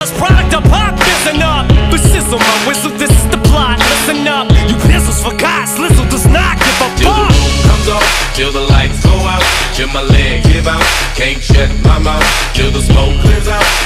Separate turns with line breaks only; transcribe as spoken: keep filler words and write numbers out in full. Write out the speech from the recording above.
Product of pop, listen up. The sizzle, my whistle, this is the plot. Listen up, you pizzles forgot. Slizzle does not give a
till
fuck.
the roof comes off, till the lights go out, till my leg give out. Can't shut my mouth till the smoke clears out.